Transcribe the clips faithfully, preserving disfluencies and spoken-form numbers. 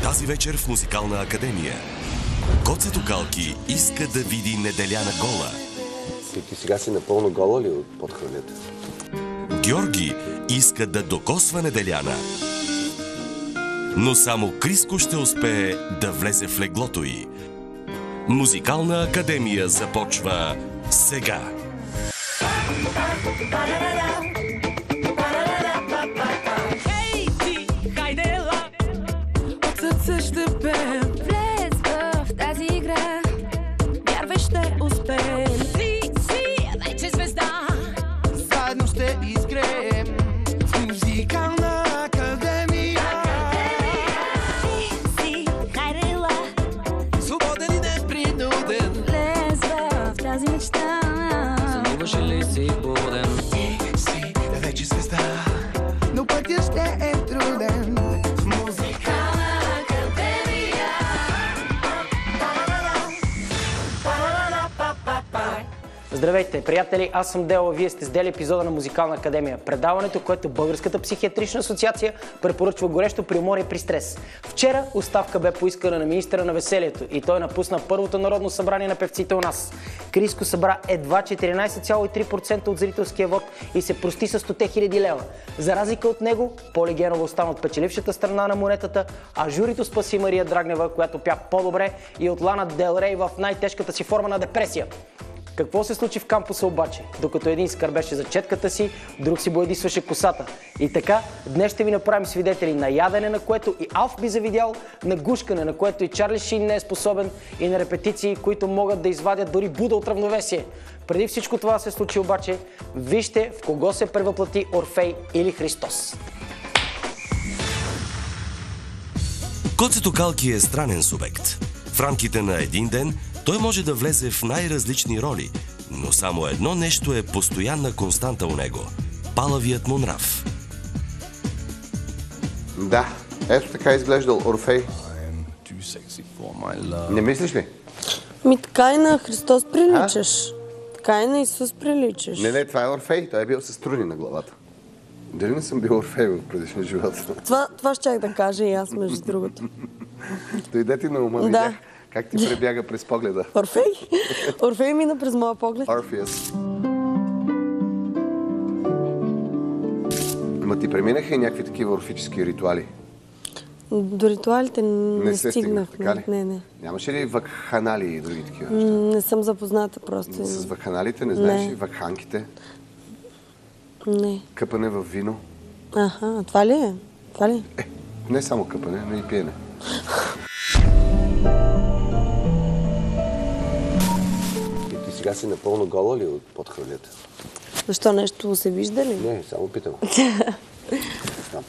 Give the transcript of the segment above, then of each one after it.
Тази вечер в Музикална академия Гоце Токалки иска да види Неделяна гола. И ти сега си напълно гола ли от подхвърлята? Георги иска да докосва Неделяна. Но само Криско ще успее да влезе в леглото й. Музикална академия започва сега. Хей, ти, хайде ела, от сърце ще пеем. Влез в тази игра, вярвай ще успеем. Ти си вече звезда, заедно ще изгреем. В Музикална академия. Ти си, хайде ела, свободен и непринуден. Влез в тази мечта, Сънуваш ли си буден? ти си вече звезда, но пътя ще е труден. В Музикална академия. Здравейте, приятели! Аз съм Дело, вие сте с Дели епизода на Музикална академия. Предаването, което Българската психиатрична асоциация препоръчва горещо при умор и при стрес. Вчера оставка бе поискана на министъра на веселието и той напусна първото народно събрание на певците у нас. Криско събра едва четиринайсет цяло и три процента от зрителския вод и се прости с сто хиляди лева. За разлика от него, Поли Генова остана от печелившата страна на монетата, а журито спаси Мария Драгнева, която пя по-добре, и от Лана Дел Рей в най-тежката си форма на депресия. Какво се случи в кампуса обаче? Докато един скърбеше за четката си, друг си боядисваше косата. И така, днес ще ви направим свидетели на ядене, на което и Алф би завидял, на гушкане, на което и Чарли Шин не е способен, и на репетиции, които могат да извадят дори Буда от равновесие. Преди всичко това се случи обаче, вижте в кого се превъплати Орфей или Христос. Гоце Токалки е странен субект. В рамките на един ден той може да влезе в най-различни роли, но само едно нещо е постоянна константа у него – палавият му нрав. Да, ето така изглеждал Орфей. Не мислиш ли? Ми така и на Христос приличаш. Така и на Исус приличаш. Не, не, това е Орфей. Той е бил с струни на главата. Дали не съм бил Орфей в предишния живот? Това, това щях да кажа и аз, между другото. Дойде ти на ума, видях как ти пребяга през погледа. Орфей? Орфей мина през моя поглед. Орфеус. Ама ти преминаха и някакви такива орфически ритуали? До ритуалите не, Не се стигнах. стигнах, така ли? Не, не. Нямаше ли вакханали и други такива М, неща? Не съм запозната просто. С вакханалите не знаеш Не. ли? Вакханките? Не. Къпане в вино? Аха, това ли е? Това ли? Е, не само къпане, но и пиене. И ти сега си напълно гола ли от подхвърлята? Защо, нещо се вижда ли? Не, само питам. Знам.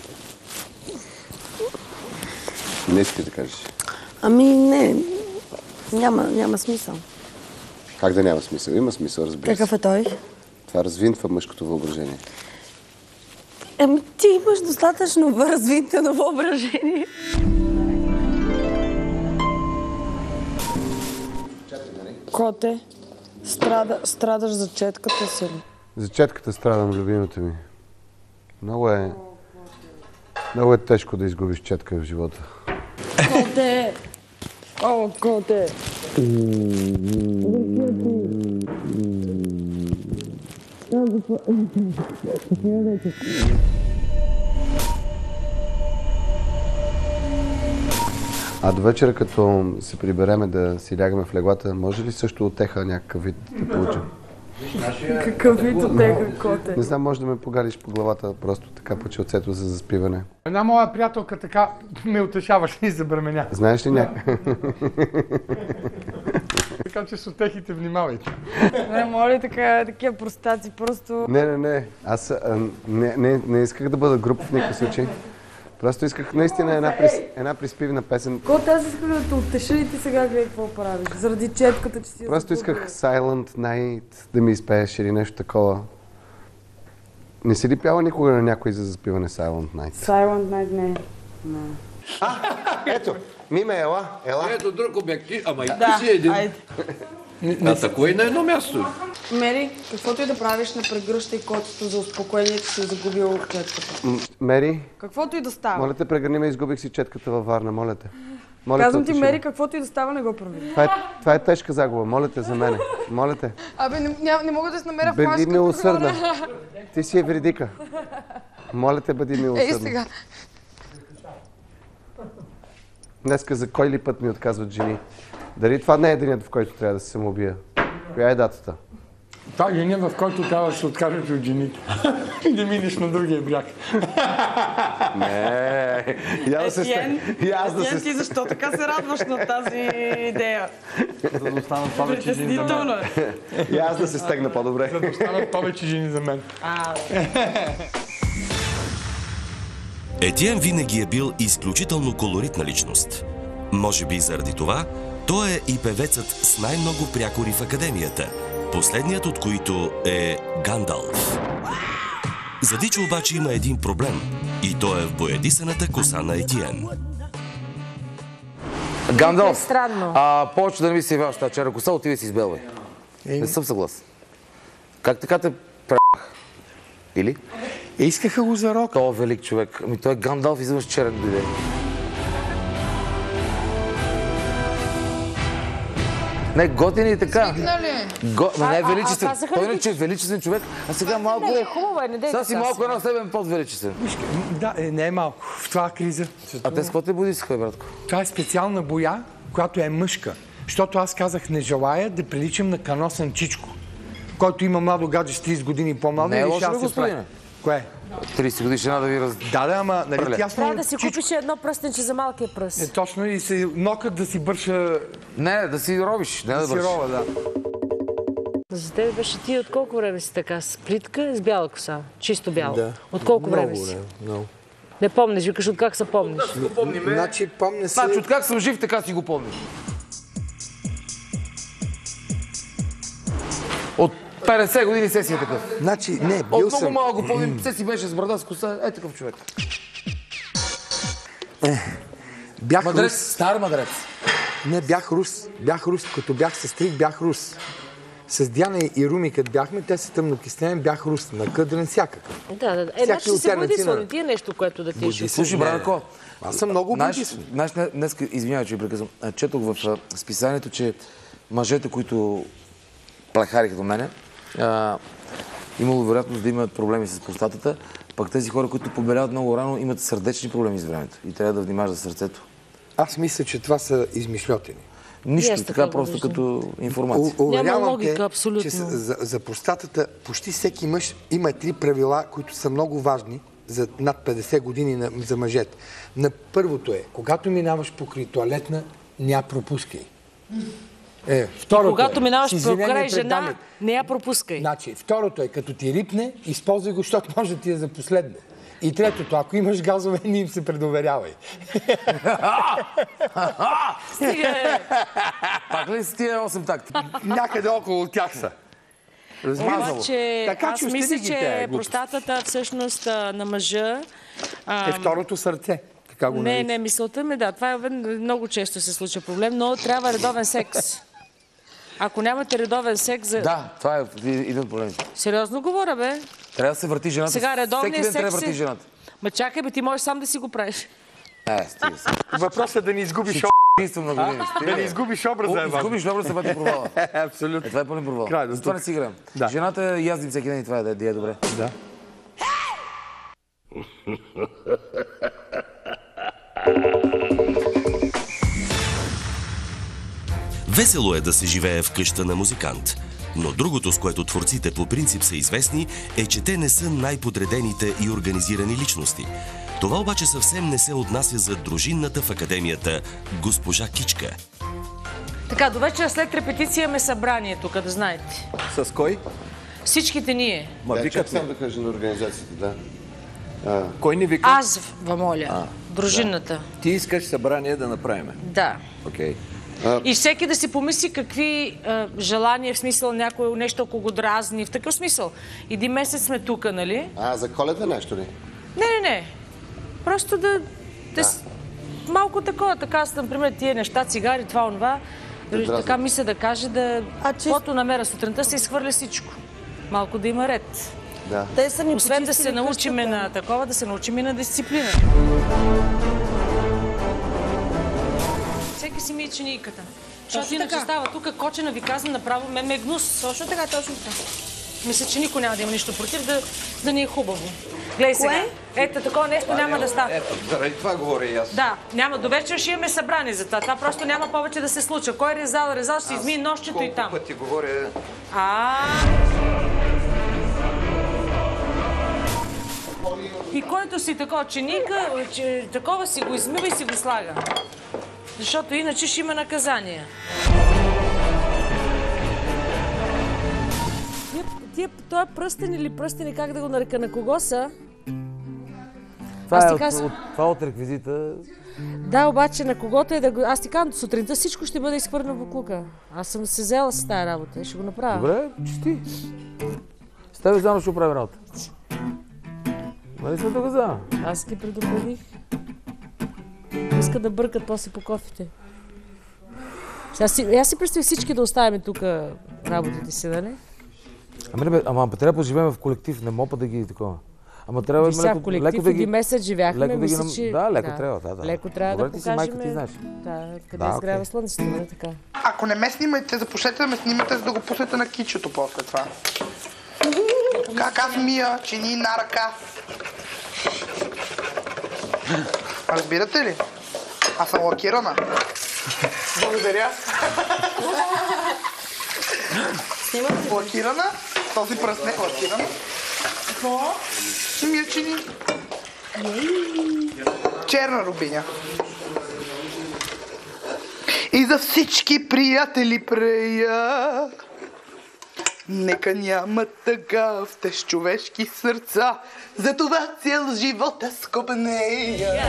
Не искаш да кажеш. Ами не, няма, няма смисъл. Как да няма смисъл? Има смисъл, разбира се. Какъв е той? Това развинтва мъжкото въображение. Еми ти имаш достатъчно развитено въображение. Коте, страда, страдаш за четката си ли? За четката страдам, любимата ми. Много е... Много е тежко да изгубиш четка в живота. Коте! О, коте! А до вечера, като се прибереме да си лягаме в леглата, може ли също отеха някакъв вид да получим? Какъв вид отеха, коте? Не знам, може да ме погалиш по главата, просто така по челцето за заспиване. Една моя приятелка така ме утешаваше и забременя. Знаеш ли някак? Така че с утехите внимавайте. Не, моля така, такива простаци, просто... Не, не, не. Аз а, не, не, не исках да бъда груб в никакъв случай. Просто исках наистина една, прис, една приспивна песен. Коте, аз исках да те утеша и ти сега гледай какво правиш. Заради четката, че си... Просто исках Silent Night да ми изпееш или нещо такова. Не си ли пяла никога на някой за заспиване Silent Night? Silent Night не. Не. А, ето, Миме, ела, ела. Ето друг обектив, ама и Да, ти си един. айде. Атакуй на едно място. Мери, каквото и да правиш, не прегръщай котето за успокоение, че си загубил четката. М, Мери, Каквото и да става. моля те, прегърни ме, изгубих си четката във Варна, моля те. Моля Казвам те, ти, отиши. Мери, каквото и да става, не го прави. Това е, това е тежка загуба. Моля те за мене. Моля те. Абе, не, ня, не мога да се намеря в Бъди флашката. милосърдна. Ти си е вредика. Моля те, бъди милосърдна. Ей, сега. Днеска за кой ли път ми отказват жени? Дали това не е денят, в който трябва да се самоубия? Коя е датата? Това е деня, в който трябва да се откажеш от жените. И да минеш на другия бряг. Не, я да се Етиен, и аз да Етиен, се ти защо така се радваш на тази идея? За да останат повече жени за Притеснително мен. е. и аз да се стегна по-добре. За да останат повече жени за мен. А, Етиен винаги е бил изключително колоритна личност. Може би заради това, той е и певецът с най-много прякори в академията, последният от които е Гандалф. За Дичо обаче има един проблем и то е в боядисаната коса на Етиен. Гандалф, е странно. а, повече да не ми се явяваш тази черна коса, отиде си избелвай. Не съм съгласен. Как така те прах? Или? Е, искаха го за рок. Той е велик човек. Ами той е Гандалф, изведнъж черен дойде. Не, готин и така. Го... Ма не е величествен. а казаха Той ли не че е величествен човек, а сега малко... не, хубаво е, не дейте Сега си сега малко сега. една степен по-величествен. Да, е, не е малко. В това криза. А те с какво те будисаха, братко? Това е специална боя, която е мъжка. Защото аз казах, не желая да приличам на каносен чичко, който има младо гадже с трийсет години по-младо. Не е и лошо, решава бе, да се прави. господине. Кое? трийсет годишна да ви раз... Да, да, ама нали Преле. тясно Трябва е да си чичко. купиш едно пръстенче за малкия пръст. Е, точно и се нокът да си бърша Не, да си робиш, не да бършиш. сирова, да. За теб беше ти от колко време си така? С плитка, с бяла коса? Чисто бяла? Да. От колко Много време си? време, много. Не помниш, викаш от как се помниш? Значи, помня се... Значи, от как съм жив, така си го помня. От петдесет години Сеси е такъв. Значи, не, От бил много съм... малко го помня, Сеси беше с брада, с коса, е такъв човек. Бях Мадрец, рус. стар мадрец. Не, бях рус. Бях рус. Като бях с Трик, бях рус. С Диана и Руми, като бяхме, те са тъмнокиснени, бях рус. Накъдрен всякакъв. Да, да, да. Е, Всяки значи си се оттенъци будисал, на- не ти е нещо, което да ти е Будисал. шокиращо. Слушай, Бранко, Аз съм много знаеш, будисал. знаеш, днес, извинявай, че ви прекъсвам, а, четох в а, списанието, че мъжете, които плехариха до мене, а, имало вероятност да имат проблеми с простатата, пък тези хора, които побеляват много рано, имат сърдечни проблеми с времето и трябва да внимаваш за сърцето. Аз мисля, че това са измишлетини. Нищо, И аз така, така го просто виждам. като информация. У- уверявам Няма логика, те, абсолютно. че с- за, за простатата почти всеки мъж има три правила, които са много важни за над петдесет години на, за мъжете. На първото е, когато минаваш покрай тоалетна, ня пропускай. Е, второто Когато е, минаваш с извинение покрай пред жена, дамите. не я пропускай. Значи, второто е, като ти рипне, използвай го, защото може да ти е за последне. И третото, ако имаш газове, не им се предоверявай. Стига е. Пак ли си тия осем такти? Някъде около тях са. Размазало. Обаче, Така аз че мисля, остани ги че тия глупости. простатата всъщност а, на мъжа... а, Е второто сърце. Така го Не, нарича. не, мисълта ми, да, това е много често се случва проблем, но трябва редовен секс. Ако нямате редовен секс, за... Да, това е един от проблемите. Сериозно говоря, бе. Трябва да се върти жената. Сега Всеки редовният ден трябва да секс върти е... жената. Ма чакай, бе, ти можеш сам да си го правиш. Е, стига се. Въпросът е да не изгубиш Ще единствено на години. Да не изгубиш образа, е важно. Изгубиш образа, това ти провала. Абсолютно. Е, това е пълен провал. Край до Затова тук. не си играем. Да. Жената язди всеки ден и това е да е добре. Да. Весело е да се живее в къща на музикант. Но другото, с което творците по принцип са известни, е, че те не са най-подредените и организирани личности. Това обаче съвсем не се отнася за дружинната в академията госпожа Кичка. Така, до вечера след репетиция имаме събрание тук, да знаете. С кой? Всичките ние. Ма Да, викат чак сам ме. да кажа на организацията, да. А, Кой ни вика? Аз ви моля. Дружинната. Ти искаш събрание да направим. Да. Окей. И всеки да си помисли какви а, желания, в смисъл някой нещо, ако го дразни, в такъв смисъл. Един месец сме тук, нали? а за Коледа нещо ли? Не, не, не. Просто да... да. С... Малко такова, така, с, например, тия неща, цигари, това, онова. Да така мисля да каже да... А, че- Каквото намеря сутринта, се изхвърля всичко. Малко да има ред. Да. Те са ни Освен да се почистили научиме къщата. на такова, да се научим и на дисциплина. всеки си мие чинийката. Защото иначе става тук кочена, ви казвам, направо ме ме гнус. Точно така, точно така. Мисля, че никой няма да има нищо против, да, да ни е хубаво. Гледай сега. Ето, такова нещо няма да става. Ето, заради това говоря и аз. Да, няма. До вечер ще имаме събрание за това. Това просто няма повече да се случва. Кой е резал, резал, ще измие нощчето и там. Колко пъти говоря... А. И който си такова чиника, че, такова си го измива и си го слага. Защото иначе ще има наказания. Тия, той е пръстен или пръстени, как да го нарека, на кого са? Това е от, каз... от, това от реквизита. Да, обаче на когото е да го... Аз ти казвам, сутринта всичко ще бъде изхвърлено в буклука. Аз съм се взела с тази работа и ще го направя. Добре, чисти. С тебе заедно ще оправим работа. Нали сме тук заедно? Аз ги предупредих. Иска да бъркат после по кофите. Сега си, аз си представих всички да оставим тук работите си, нали? Ами, бе, ама трябва да поживеем в колектив, не мога да ги такова. Ама трябва да леко, в колектив да ги... един месец живяхме, леко мисля, да ги... че... Да, леко да. трябва, да, да. Леко трябва Добре, да ти покажем... си майка, ти знаеш. Да, къде да, изгрява okay. слънцето, не така. Ако не ме снимайте, започнете да ме снимате, за да го пуснете на кичето после това. Как аз мия, чини на ръка. Разбирате ли? Аз съм лакирана. Благодаря. Лакирана? Този пръст не е лакиран. Какво? Мия чини. Черна рубиня. И за всички приятели прея. Нека няма тъга в теж човешки сърца, затова цял живота скопнея.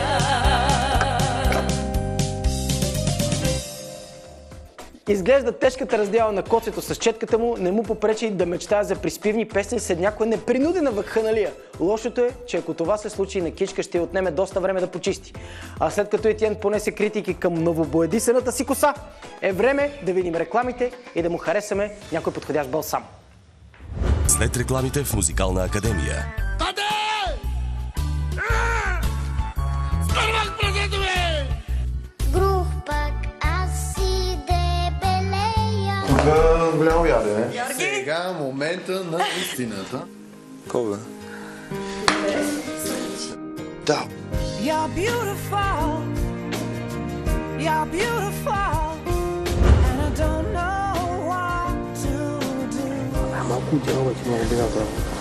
Изглежда тежката раздяла на коцето с четката му не му попречи да мечтае за приспивни песни след някоя непринудена вакханалия. Лошото е, че ако това се случи на кичка, ще й отнеме доста време да почисти. А след като Етиен понесе критики към новобоядисаната си коса, е време да видим рекламите и да му харесаме някой подходящ балсам. След рекламите в Музикална академия. Тате! Спървах пръдето ме! Грух пък аз си дебелея. Тук голямо ядене. Сега момента на истината. Кога? Да. You're beautiful. You're beautiful. And I don't know what to do. Малко тя, обаче много бина,